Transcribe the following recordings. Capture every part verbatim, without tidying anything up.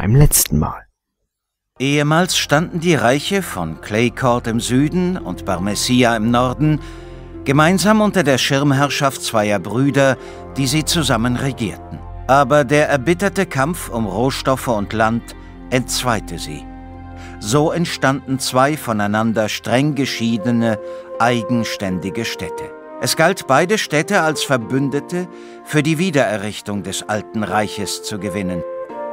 beim letzten Mal. Ehemals standen die Reiche von Claycourt im Süden und Barmecia im Norden gemeinsam unter der Schirmherrschaft zweier Brüder, die sie zusammen regierten. Aber der erbitterte Kampf um Rohstoffe und Land entzweite sie. So entstanden zwei voneinander streng geschiedene, eigenständige Städte. Es galt, beide Städte als Verbündete für die Wiedererrichtung des alten Reiches zu gewinnen.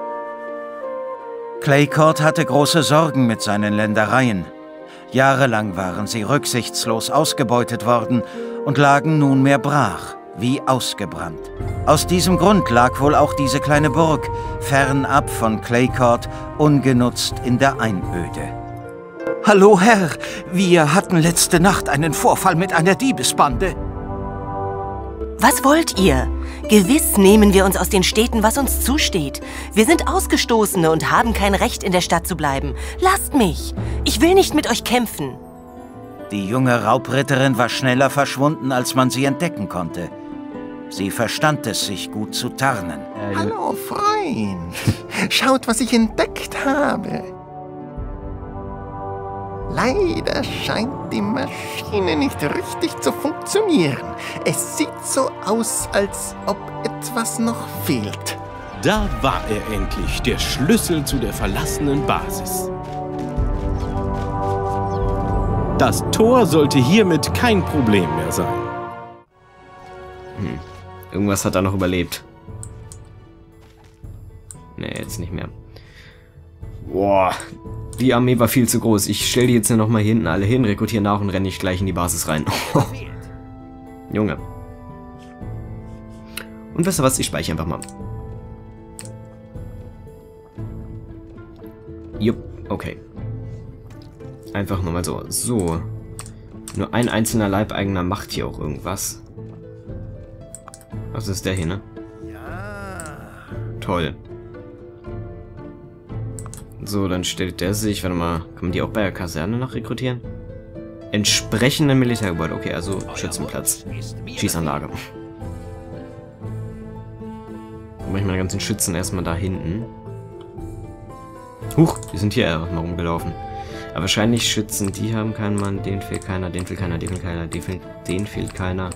Claycourt hatte große Sorgen mit seinen Ländereien. Jahrelang waren sie rücksichtslos ausgebeutet worden und lagen nunmehr brach, wie ausgebrannt. Aus diesem Grund lag wohl auch diese kleine Burg, fernab von Claycourt, ungenutzt in der Einöde. Hallo, Herr. Wir hatten letzte Nacht einen Vorfall mit einer Diebesbande. Was wollt ihr? Gewiss nehmen wir uns aus den Städten, was uns zusteht. Wir sind Ausgestoßene und haben kein Recht, in der Stadt zu bleiben. Lasst mich! Ich will nicht mit euch kämpfen. Die junge Raubritterin war schneller verschwunden, als man sie entdecken konnte. Sie verstand es, sich gut zu tarnen. Hallo, Freund. Schaut, was ich entdeckt habe. Leider scheint die Maschine nicht richtig zu funktionieren. Es sieht so aus, als ob etwas noch fehlt. Da war er endlich, der Schlüssel zu der verlassenen Basis. Das Tor sollte hiermit kein Problem mehr sein. Hm. Irgendwas hat er noch überlebt. Nee, jetzt nicht mehr. Boah, die Armee war viel zu groß. Ich stelle die jetzt noch mal hier hinten alle hin, rekrutiere nach und renne nicht gleich in die Basis rein. Junge. Und weißt du was? Ich speichere einfach mal. Jupp, okay. Einfach nur mal so. So. Nur ein einzelner Leibeigener macht hier auch irgendwas. Was ist der hier, ne? Toll. So, dann stellt der sich, warte mal, kann man die auch bei der Kaserne noch rekrutieren? Entsprechende Militärgebäude, okay, also Schützenplatz. Schießanlage. Dann mache ich meine ganzen Schützen erstmal da hinten. Huch, die sind hier erstmal rumgelaufen. Aber wahrscheinlich Schützen, die haben keinen Mann, den fehlt keiner, den fehlt keiner, den fehlt keiner, den fehlt, den fehlt keiner.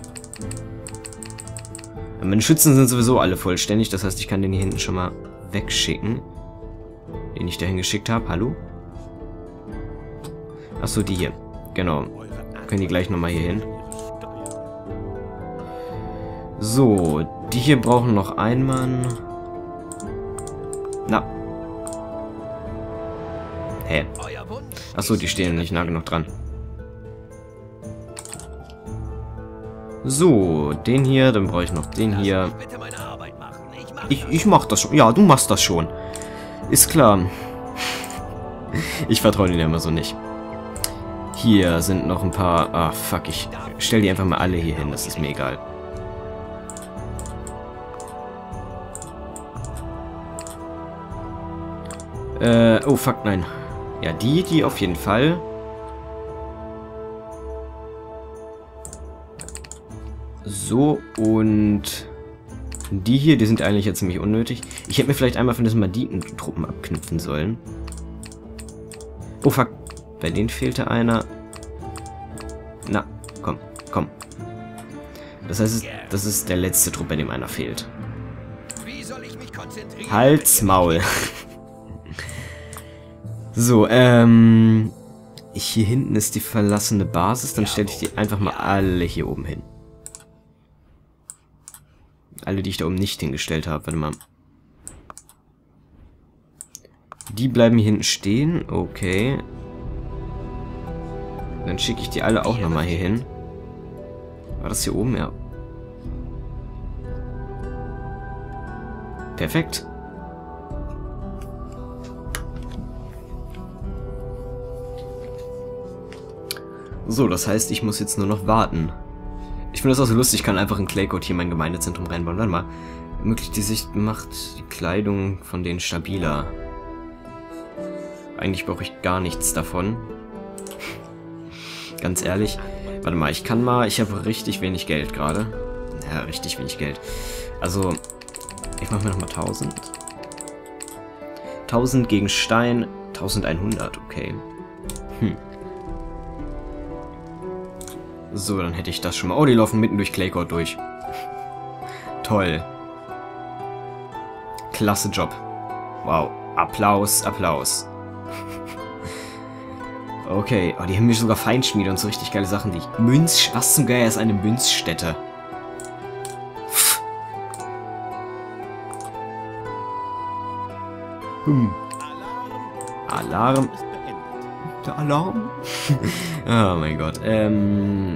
Aber meine Schützen sind sowieso alle vollständig, das heißt, ich kann den hier hinten schon mal wegschicken. Den ich dahin geschickt habe. Hallo? Achso, die hier. Genau. Können die gleich nochmal hier hin. So, die hier brauchen noch einen Mann. Na. Hä? Achso, die stehen nicht nah genug dran. So, den hier, dann brauche ich noch den hier. Ich, ich mach das schon. Ja, du machst das schon. Ist klar. Ich vertraue denen ja immer so nicht. Hier sind noch ein paar... Ah, fuck, ich stell die einfach mal alle hier hin. Das ist mir egal. Äh, oh, fuck, nein. Ja, die, die auf jeden Fall. So, und... Die hier, die sind eigentlich jetzt ziemlich unnötig. Ich hätte mir vielleicht einmal von diesen Banditentruppen abknüpfen sollen. Oh fuck, bei denen fehlte einer. Na, komm, komm. Das heißt, das ist der letzte Trupp, bei dem einer fehlt. Halt's Maul. So, ähm... hier hinten ist die verlassene Basis. Dann stelle ich die einfach mal alle hier oben hin. Alle, die ich da oben nicht hingestellt habe. Warte mal. Die bleiben hier hinten stehen. Okay. Dann schicke ich die alle auch nochmal hier hin. War das hier oben? Ja. Perfekt. So, das heißt, ich muss jetzt nur noch warten. Ich finde das auch so lustig, ich kann einfach in Claycourt hier mein Gemeindezentrum reinbauen. Warte mal. Möglich die Sicht macht die Kleidung von denen stabiler. Eigentlich brauche ich gar nichts davon. Ganz ehrlich. Warte mal, ich kann mal... Ich habe richtig wenig Geld gerade. Ja, richtig wenig Geld. Also, ich mache mir nochmal tausend. tausend gegen Stein. eintausendeinhundert, okay. Hm. So, dann hätte ich das schon mal. Oh, die laufen mitten durch Claycourt durch. Toll. Klasse Job. Wow. Applaus, Applaus. Okay. Oh, die haben mir sogar Feinschmiede und so richtig geile Sachen, die ich... Münz... Was zum Geier ist eine Münzstätte? Hm. Alarm. Der Alarm? Oh mein Gott. Ähm...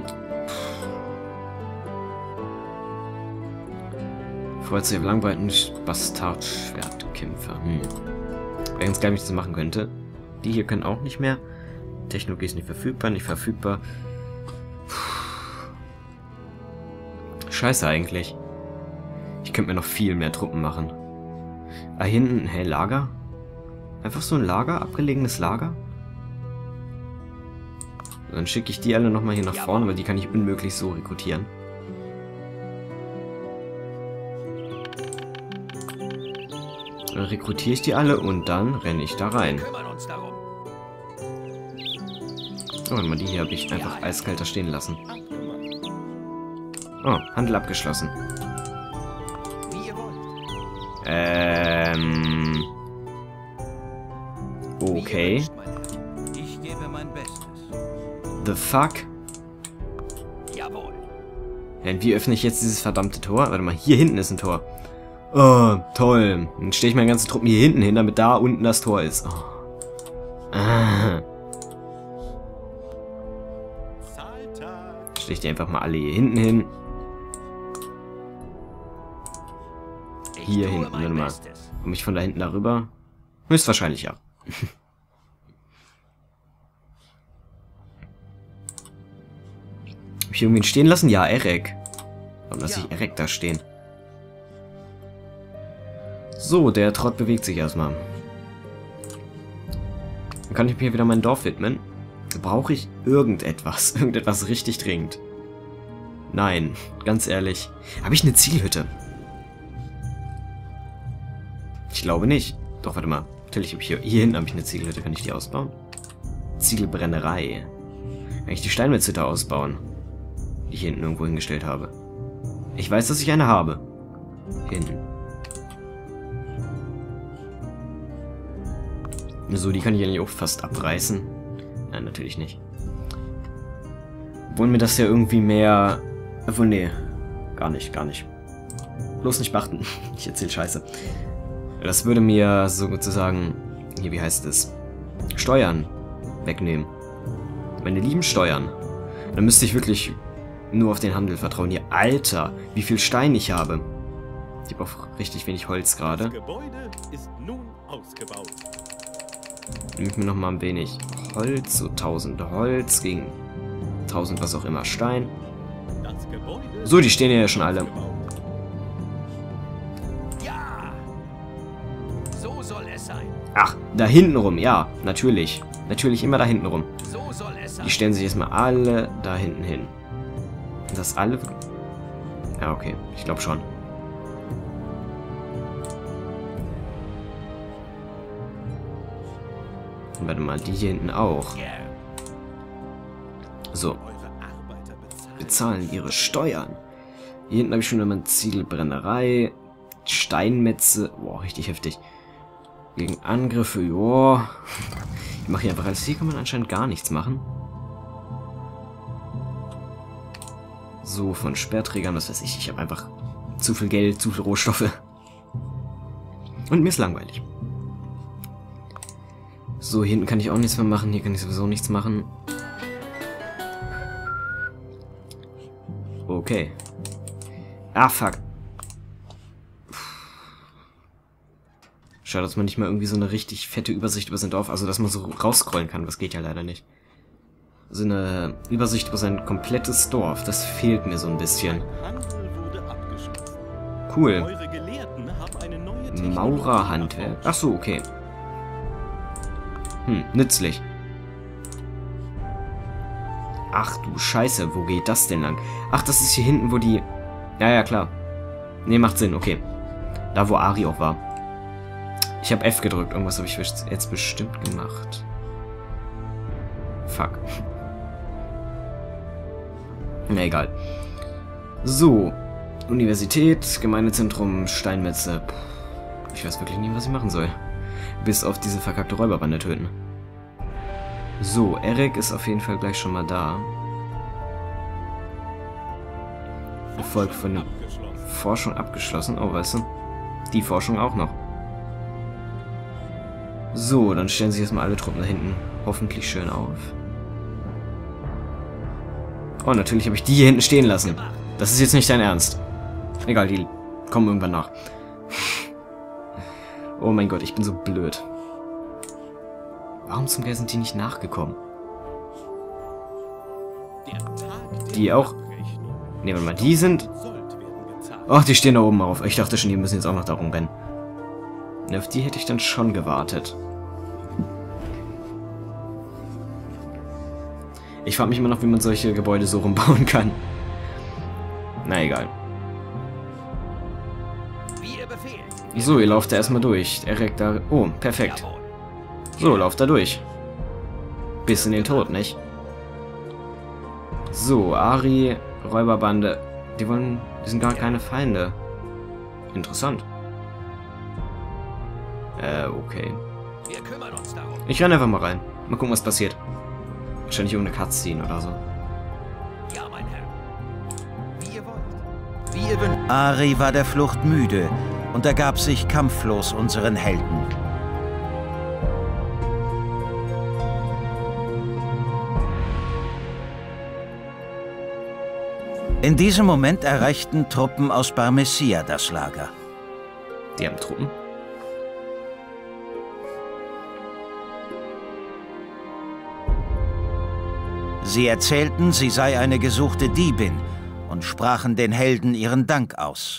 Feuerzeug Langweiten Bastardschwertkämpfer. Hm. Wäre ganz geil, wenn ich das machen könnte. Die hier können auch nicht mehr. Technologie ist nicht verfügbar, nicht verfügbar. Puh. Scheiße eigentlich. Ich könnte mir noch viel mehr Truppen machen. Ah, hinten, hey, Lager? Einfach so ein Lager? Abgelegenes Lager? Dann schicke ich die alle nochmal hier nach vorne, weil die kann ich unmöglich so rekrutieren. Dann rekrutiere ich die alle und dann renne ich da rein. Oh, warte mal, die hier habe ich einfach eiskalt da stehen lassen. Oh, Handel abgeschlossen. Ähm... Okay. Ich gebe mein Bestes. The fuck? Jawohl. Ja, und wie öffne ich jetzt dieses verdammte Tor? Warte mal, hier hinten ist ein Tor. Oh, toll. Dann stehe ich meine ganzen Truppen hier hinten hin, damit da unten das Tor ist. Oh. Ah. Stehe ich die einfach mal alle hier hinten hin. Hier hinten, warte mal. Komme ich von da hinten darüber? Höchstwahrscheinlich ja. Hab ich irgendwen stehen lassen? Ja, Erek. Warum lasse ich Erek da stehen? So, der Trott bewegt sich erstmal. Dann kann ich mir wieder mein Dorf widmen. Brauche ich irgendetwas? Irgendetwas richtig dringend? Nein, ganz ehrlich. Habe ich eine Zielhütte? Ich glaube nicht. Doch, warte mal. Natürlich habe ich hier... Hier hinten habe ich eine Zielhütte. Kann ich die ausbauen? Ziegelbrennerei. Kann ich die Steinmetzhütte ausbauen? Die ich hier hinten irgendwo hingestellt habe. Ich weiß, dass ich eine habe. Hier hinten. So, die kann ich eigentlich auch fast abreißen. Nein, natürlich nicht. Obwohl mir das ja irgendwie mehr... Obwohl, nee. Gar nicht, gar nicht. Bloß nicht beachten. Ich erzähl Scheiße. Das würde mir sozusagen... Hier, wie heißt es? Steuern wegnehmen. Meine lieben Steuern. Dann müsste ich wirklich nur auf den Handel vertrauen. Hier, Alter, wie viel Stein ich habe. Ich habe auch richtig wenig Holz gerade. Das Gebäude ist nun ausgebaut. Nehme ich mir noch mal ein wenig Holz, so tausend Holz gegen tausend was auch immer Stein. Das Gebäude So, die stehen ja schon alle. Ja! So soll es sein. Ach, da hinten rum, ja, natürlich. Natürlich immer da hinten rum. So soll es sein. Die stellen sich erstmal alle da hinten hin. Das alle... Ja, okay, ich glaube schon. Warte mal, die hier hinten auch. So. Bezahlen ihre Steuern. Hier hinten habe ich schon einmal eine Ziegelbrennerei. Steinmetze. Boah, richtig heftig. Gegen Angriffe, joa. Ich mache hier einfach alles. Hier kann man anscheinend gar nichts machen. So, von Sperrträgern, was weiß ich. Ich habe einfach zu viel Geld, zu viel Rohstoffe. Und mir ist langweilig. So, hier hinten kann ich auch nichts mehr machen. Hier kann ich sowieso nichts machen. Okay. Ah, fuck. Schade, dass man nicht mal irgendwie so eine richtig fette Übersicht über sein Dorf... Also, dass man so rausscrollen kann. Das geht ja leider nicht. So eine Übersicht über sein komplettes Dorf. Das fehlt mir so ein bisschen. Cool. Maurerhandwerk. Ach so, okay. Hm, nützlich. Ach du Scheiße, wo geht das denn lang? Ach, das ist hier hinten, wo die... Ja, ja, klar. Ne, macht Sinn, okay. Da, wo Ari auch war. Ich habe F gedrückt. Irgendwas habe ich jetzt bestimmt gemacht. Fuck. Na egal. So. Universität, Gemeindezentrum, Steinmetze. Puh, ich weiß wirklich nie, was ich machen soll. Bis auf diese verkackte Räuberbande töten. So, Eric ist auf jeden Fall gleich schon mal da. Erfolg von der Forschung abgeschlossen. Oh, weißt du? Die Forschung auch noch. So, dann stellen sich erstmal alle Truppen da hinten hoffentlich schön auf. Oh, natürlich habe ich die hier hinten stehen lassen. Das ist jetzt nicht dein Ernst. Egal, die kommen irgendwann nach. Oh mein Gott, ich bin so blöd. Warum zum Geil sind die nicht nachgekommen? Die auch? Ne, warte mal, die sind... Ach, die stehen da oben auf. Ich dachte schon, die müssen jetzt auch noch da rumrennen. Und auf die hätte ich dann schon gewartet. Ich frage mich immer noch, wie man solche Gebäude so rumbauen kann. Na egal. So, ihr lauft da erstmal durch. Eric da... Oh, perfekt. So, lauft da durch. Bis in den Tod, nicht? So, Ari, Räuberbande. Die wollen... Die sind gar keine Feinde. Interessant. Äh, okay. Ich renne einfach mal rein. Mal gucken, was passiert. Wahrscheinlich irgendeine Cutscene oder so. Ja, mein Herr. Wie ihr wollt. Wie ihr wünscht. Ari war der Flucht müde und ergab sich kampflos unseren Helden. In diesem Moment erreichten Truppen aus Bar Messia das Lager. Die haben Truppen? Sie erzählten, sie sei eine gesuchte Diebin und sprachen den Helden ihren Dank aus.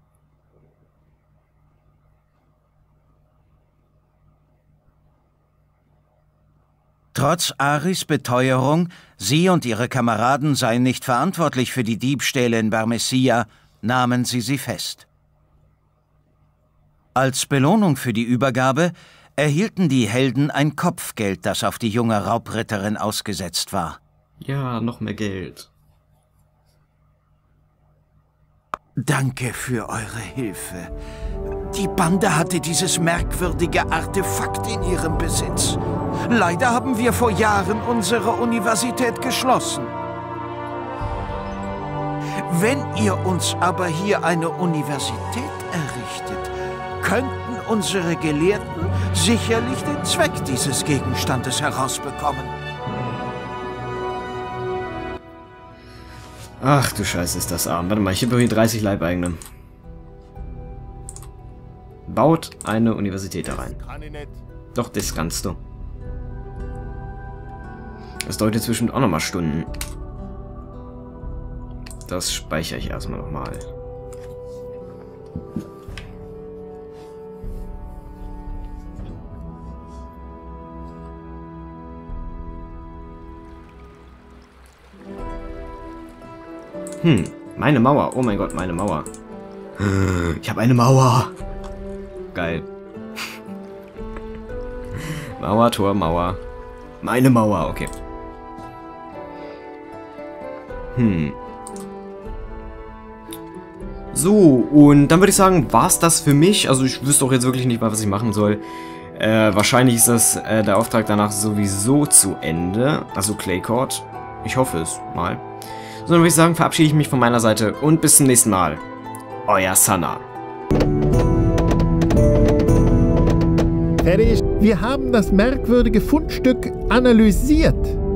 Trotz Aris Beteuerung, sie und ihre Kameraden seien nicht verantwortlich für die Diebstähle in Bar Messia, nahmen sie sie fest. Als Belohnung für die Übergabe erhielten die Helden ein Kopfgeld, das auf die junge Raubritterin ausgesetzt war. Ja, noch mehr Geld. Danke für eure Hilfe. Die Bande hatte dieses merkwürdige Artefakt in ihrem Besitz. Leider haben wir vor Jahren unsere Universität geschlossen. Wenn ihr uns aber hier eine Universität errichtet, könnten unsere Gelehrten sicherlich den Zweck dieses Gegenstandes herausbekommen. Ach du Scheiße, ist das arm. Warte mal, ich habe hier dreißig Leibeigene. Baut eine Universität da rein. Doch, das kannst du. Das dauert jetzt bestimmt auch nochmal Stunden. Das speichere ich erstmal nochmal. Hm, meine Mauer. Oh mein Gott, meine Mauer. Ich habe eine Mauer. Geil. Mauer, Tor, Mauer. Meine Mauer, okay. Hm. So, und dann würde ich sagen, war es das für mich. Also ich wüsste auch jetzt wirklich nicht mal, was ich machen soll. Äh, wahrscheinlich ist das äh, der Auftrag danach sowieso zu Ende. Also Clay Court. Ich hoffe es mal. So, dann würde ich sagen, verabschiede ich mich von meiner Seite und bis zum nächsten Mal. Euer Sana. Fertig. Wir haben das merkwürdige Fundstück analysiert.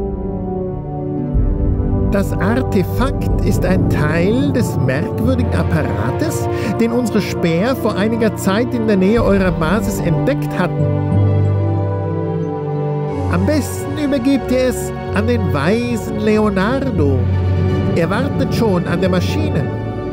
Das Artefakt ist ein Teil des merkwürdigen Apparates, den unsere Späher vor einiger Zeit in der Nähe eurer Basis entdeckt hatten. Am besten übergebt ihr es an den weisen Leonardo. Er wartet schon an der Maschine.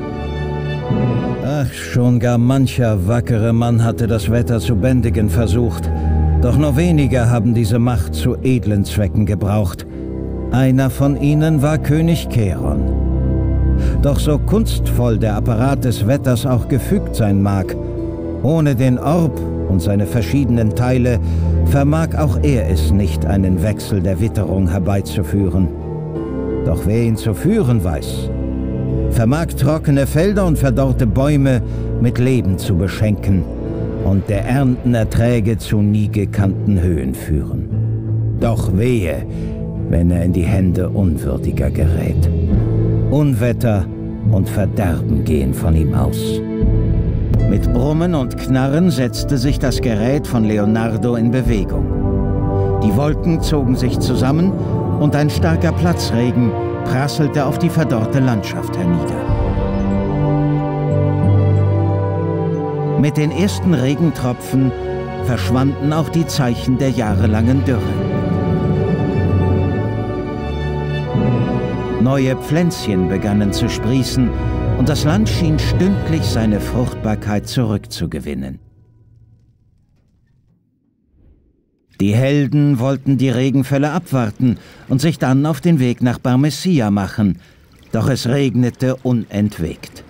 Ach, schon gar mancher wackere Mann hatte das Wetter zu bändigen versucht. Doch nur wenige haben diese Macht zu edlen Zwecken gebraucht. Einer von ihnen war König Charon. Doch so kunstvoll der Apparat des Wetters auch gefügt sein mag, ohne den Orb und seine verschiedenen Teile vermag auch er es nicht, einen Wechsel der Witterung herbeizuführen. Doch wer ihn zu führen weiß, vermag trockene Felder und verdorrte Bäume mit Leben zu beschenken und der Erntenerträge zu nie gekannten Höhen führen. Doch wehe, wenn er in die Hände Unwürdiger gerät. Unwetter und Verderben gehen von ihm aus. Mit Brummen und Knarren setzte sich das Gerät von Leonardo in Bewegung. Die Wolken zogen sich zusammen und ein starker Platzregen prasselte auf die verdorrte Landschaft hernieder. Mit den ersten Regentropfen verschwanden auch die Zeichen der jahrelangen Dürre. Neue Pflänzchen begannen zu sprießen und das Land schien stündlich seine Fruchtbarkeit zurückzugewinnen. Die Helden wollten die Regenfälle abwarten und sich dann auf den Weg nach Barmessia machen, doch es regnete unentwegt.